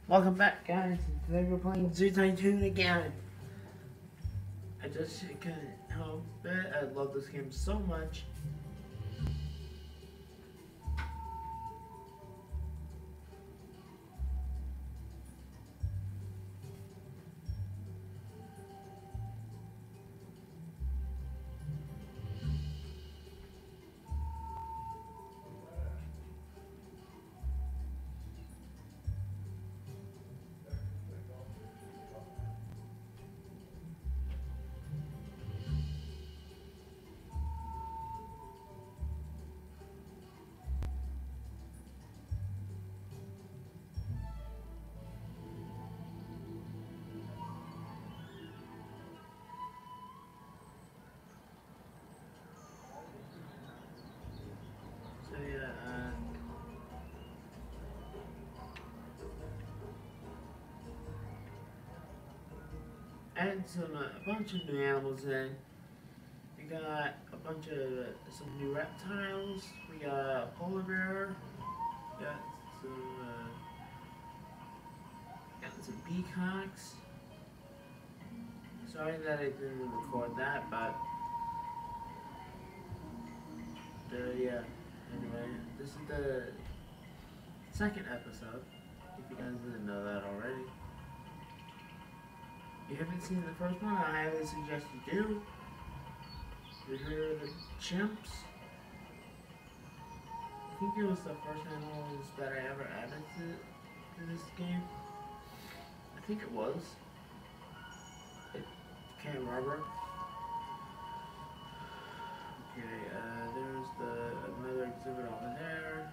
Welcome back, guys. Today we're playing Zoo Tycoon again. I just couldn't help it. I love this game so much. So yeah, add a bunch of new animals in. We got a bunch of some new reptiles. We got a polar bear. Got some peacocks. Sorry that I didn't record that, but yeah. Anyway, this is the second episode. If you guys didn't know that already. If you haven't seen the first one, I highly suggest you do. You hear the chimps? I think it was the first animals that I ever added to this game. I think it was. I can't remember. Okay, there's another exhibit over there.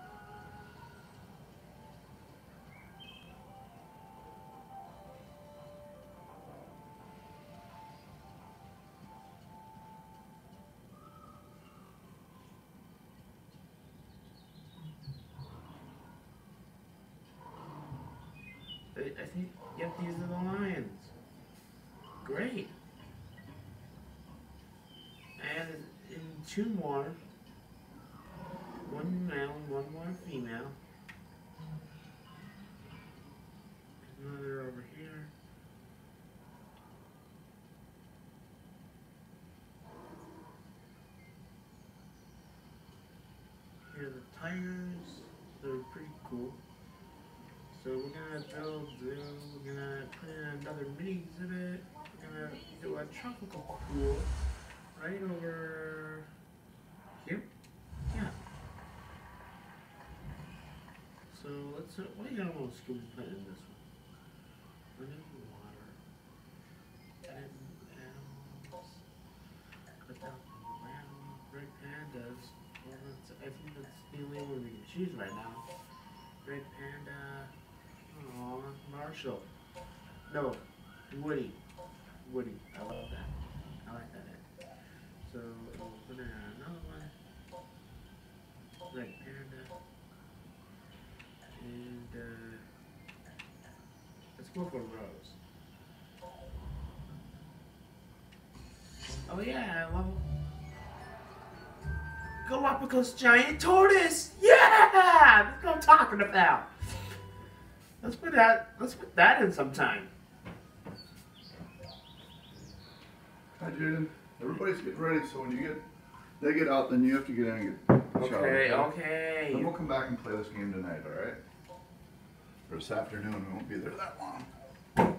I think, yep, these are the lions. Great. And in two more. One male and one more female. Another over here. Here are the tigers. They're pretty cool. So we're gonna build zoo, we're gonna put in another mini exhibit, we're gonna do a tropical pool right over here. Yeah. So let's, what animals can we put in this one? Running water. And animals. Put down random red pandas. Well, I think that's the only one we can choose right now. Red panda. Aw, Marshall. No, Woody. Woody. I love that. I like that. So we'll put in another one. Red panda. And let's go for Rose. Oh yeah, I love Galapagos giant tortoise. Yeah, that's what I'm talking about. Let's put that in sometime. Hi, Jaden. Everybody's getting ready, so when they get out, then you have to get in and get showered. Okay. Then we'll come back and play this game tonight, alright? Or this afternoon, we won't be there that long.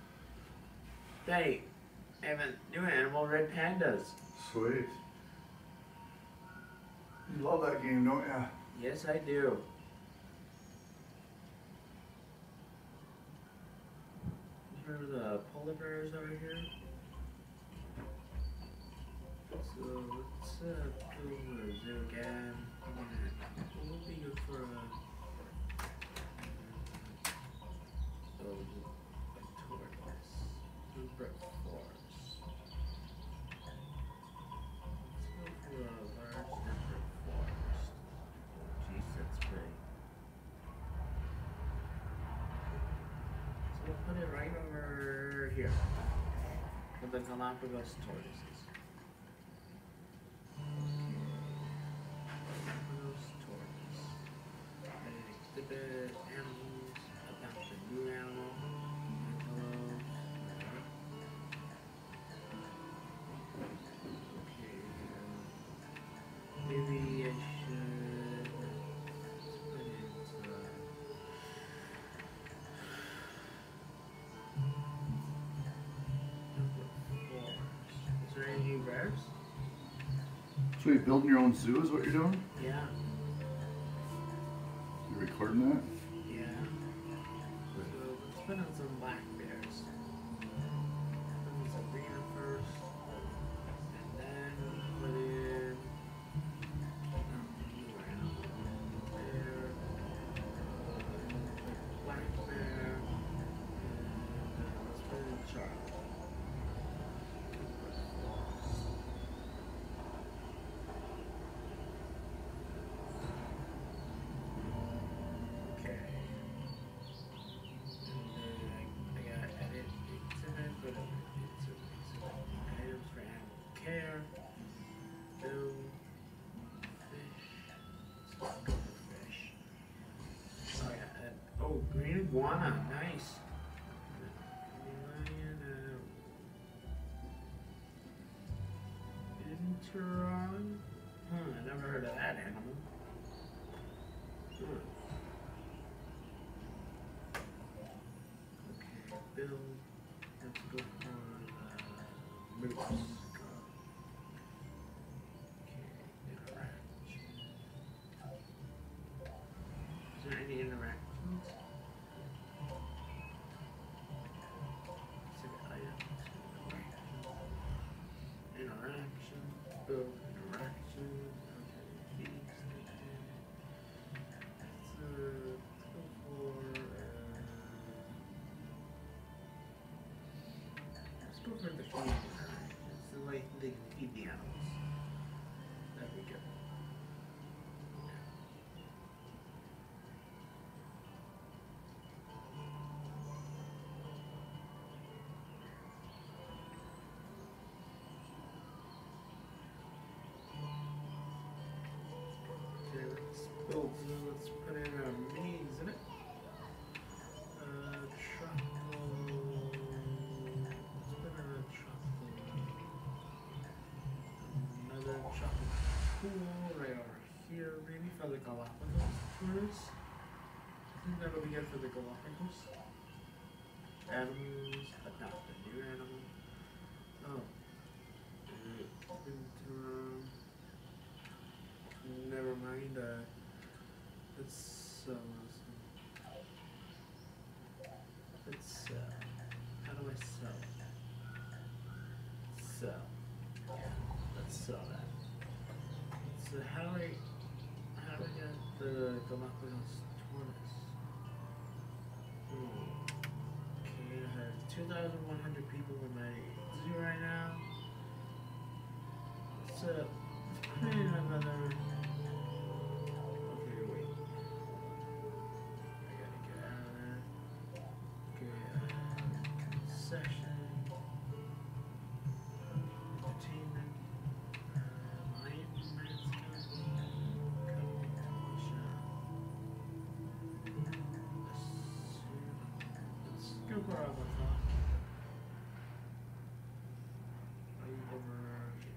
Hey, I have a new animal, red pandas. Sweet. You love that game, don't ya? Yes, I do. Here are the polar bears over here. So let's do a zoo again. We'll be good for a tortoise. Super forest. Let's go for a large temperate forest. Jeez, that's big. So we'll put it right over here with the Galapagos tortoises. Galapagos tortoise. Exhibit animals about the So you're building your own zoo is what you're doing? Yeah. You're recording that? Yeah. So let's put in some black bears. Put in some greener first. And then put in bear. Black bear. And let's put in Charlie. Okay. And then I gotta edit exhibit, go to exhibit items for animal care. Bill, fish. Let's go for fish. Oh yeah, oh, green iguana, nice. Lion, Interon. I never heard of that animal. Hmm. Okay, Bill. Let's go for moose. Okay, interaction. Is there any interactions? Exhibit items. Interaction. Bill. Interaction. Okay, feeds. Let's go for. Let's go for the feed. It's the like they can feed the animals. There we go. Okay, let's build. Let's put in a mini exhibit. Tropical. Let's put in a tropical. Another tropical pool right over here, maybe for the Galapagos tourists. I think that'll be good for the Galapagos. Animals, adopt a new animal. Oh. Never mind. Let's how do I sell? Sell. Yeah, let's sell that. So how do I get the Galapagos tortoise? Okay, I have 2,100 people in my zoo right now. So let's put in another. Okay, wait. I gotta get out of there. Okay, concession, entertainment, lion mascot, code, shop. Let's go for our top. Over.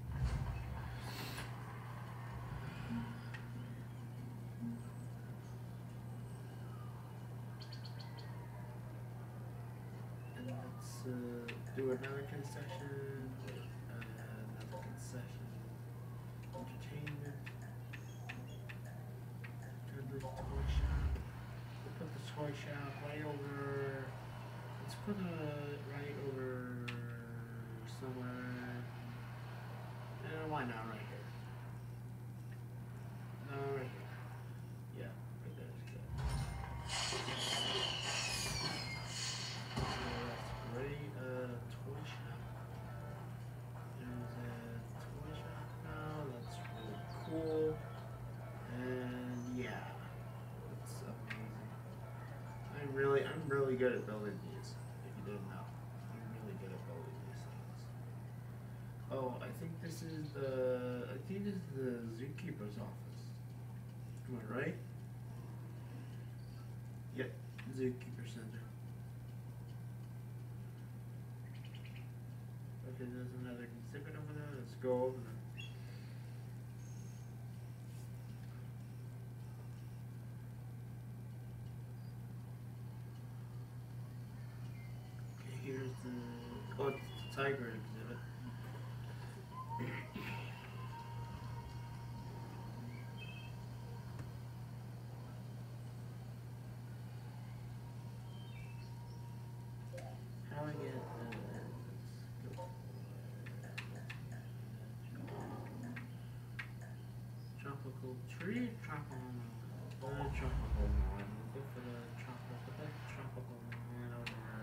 And let's do another concession, another concession, entertainment, do the toy shop, we'll put the toy shop right over, let's put it right over somewhere, why not right here? No, right here. Yeah, right there is good. Great, toy shop. There's a toy shop now, that's really cool. And yeah, that's amazing. I'm really good at building these, if you didn't know. I'm really good at building these things. Oh, I think this is the zookeeper's office. Am I right? Yep, zookeeper center. Okay, there's another exhibit over there. Let's go over there. Okay, here's the tiger exhibit. I get? Tropical tree, tropical one. Go for the tropical one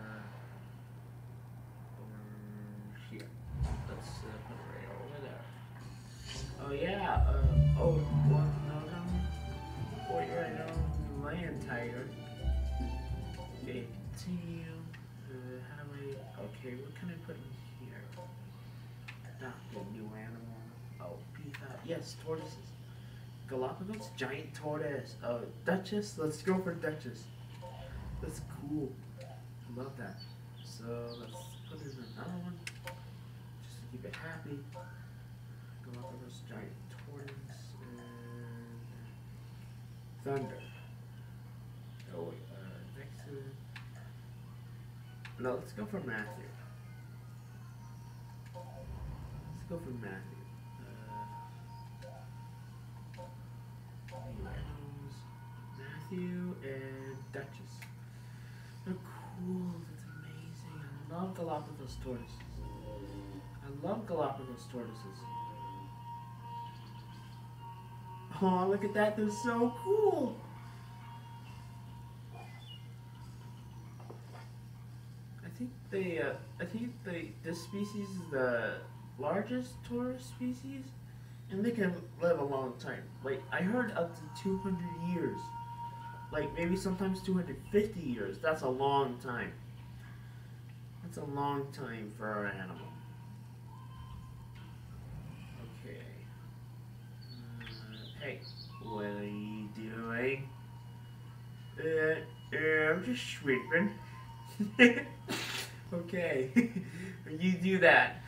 over here. Let's put it right over there. Oh yeah. Oh, well, no. Wait, right now, land tiger. Okay, continue. How do I? Okay, what can I put in here? Not the new animal. Oh, beef out. Yes, tortoises. Galapagos giant tortoise. Oh, Duchess. Let's go for Duchess. That's cool. I love that. So let's put in another one, just to keep it happy. Galapagos giant tortoise and thunder. Oh wait, next to it. No, let's go for Matthew. Let's go for Matthew. Matthew and Duchess. They're cool. That's amazing. I love Galapagos tortoises. I love Galapagos tortoises. Oh, look at that. They're so cool. I think this species is the largest tortoise species, and they can live a long time. Like, I heard up to 200 years. Like, maybe sometimes 250 years. That's a long time. That's a long time for our animal. Okay. Hey, what are you doing? I'm just sweeping. Okay. You do that.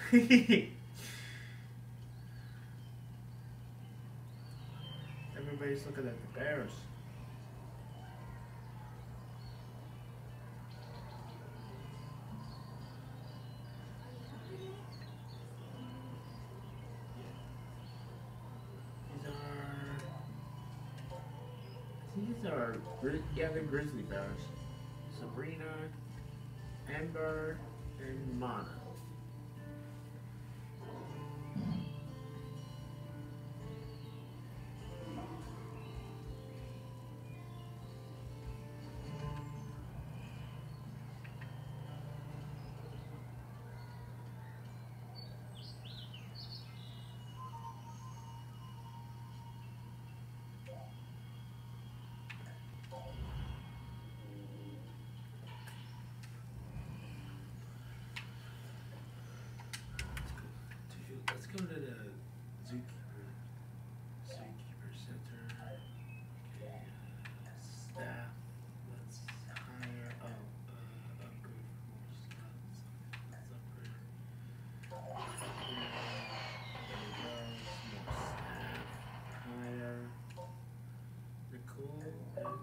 Everybody's looking at the bears. These are, yeah, they're grizzly bears. Sabrina, Amber, and Mana. Let's go to the zookeeper center. Okay, staff. Let's hire. Upgrade more slots. Let's upgrade. There we go. More staff. Hire. Nicole and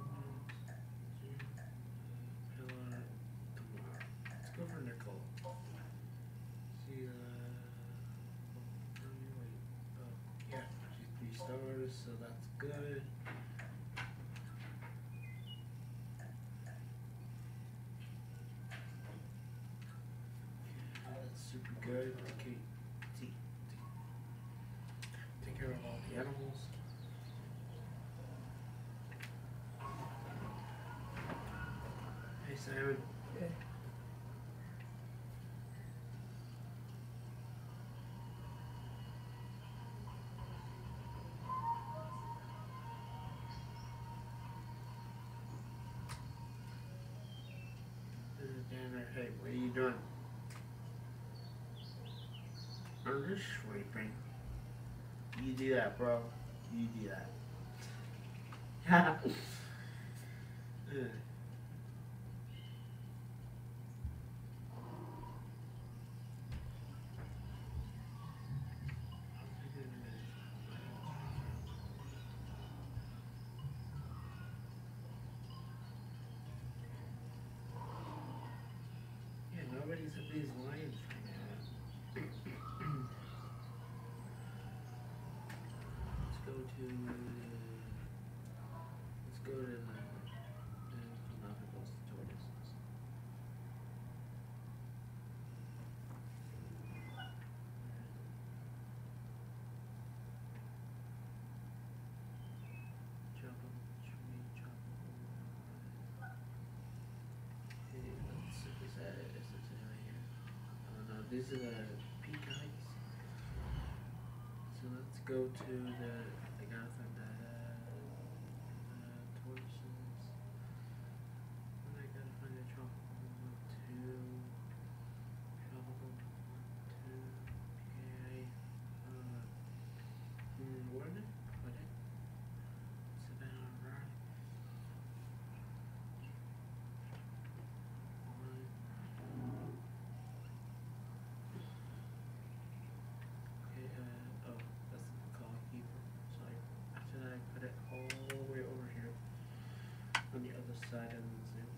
Pillar tomorrow. Let's go for Nicole. See. Yeah, she's 3 stars, so that's good. Yeah, that's super good. Okay, take care of all the animals. Hey, Simon. Yeah. Hey, what are you doing? I'm just sleeping. You do that, bro. You do that. Nobody's at these lions right now. Let's go to the Galapagos tortoises. these are the peacocks. So let's go to I gotta find the tortoises. And I gotta find the tropical 1, 2. Tropical 1, 2. Okay. Where did I put it? Savannah Rock. Okay, oh, that's the call keeper. So after that I put it all the way over here on the other side of the zoo.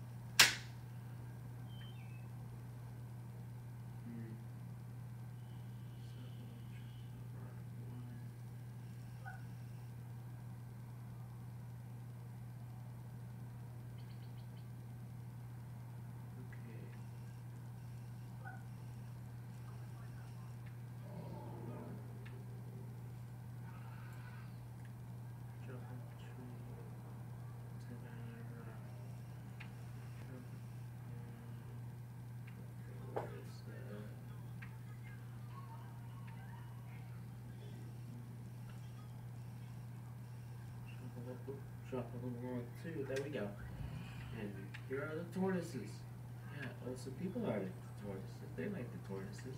Tropical 1, 2. There we go. And here are the tortoises. Yeah, well, some people are the tortoises. They like the tortoises.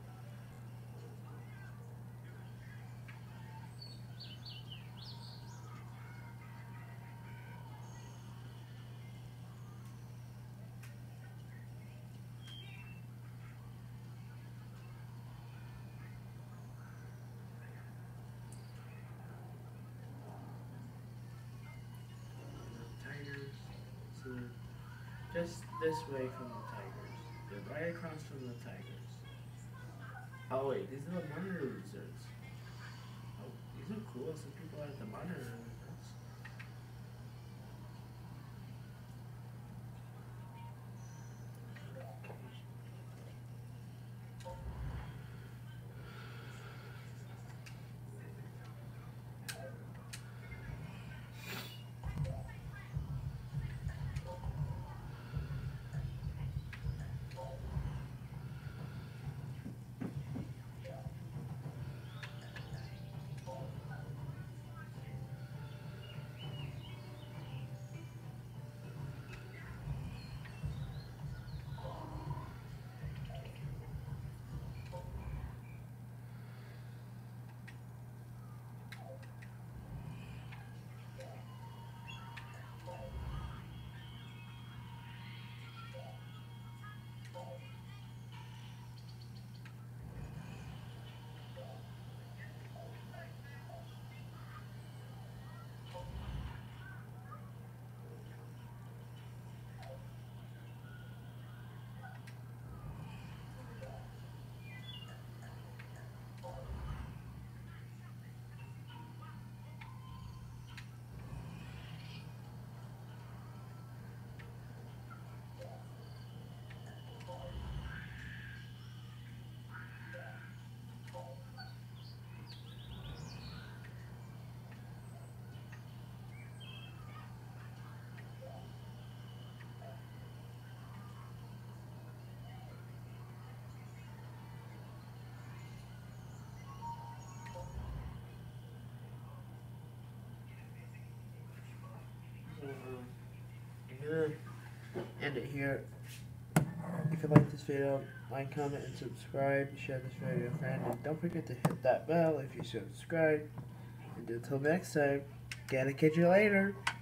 So just this way from the tigers. They're right across from the tigers. Oh wait, these are the monitor lizards. Oh, these are cool. Some people are at the monitor lizards. I'm gonna end it here. If you like this video, like, comment, and subscribe. Share this video with a friend. And don't forget to hit that bell if you subscribe. And until next time, gotta catch you later.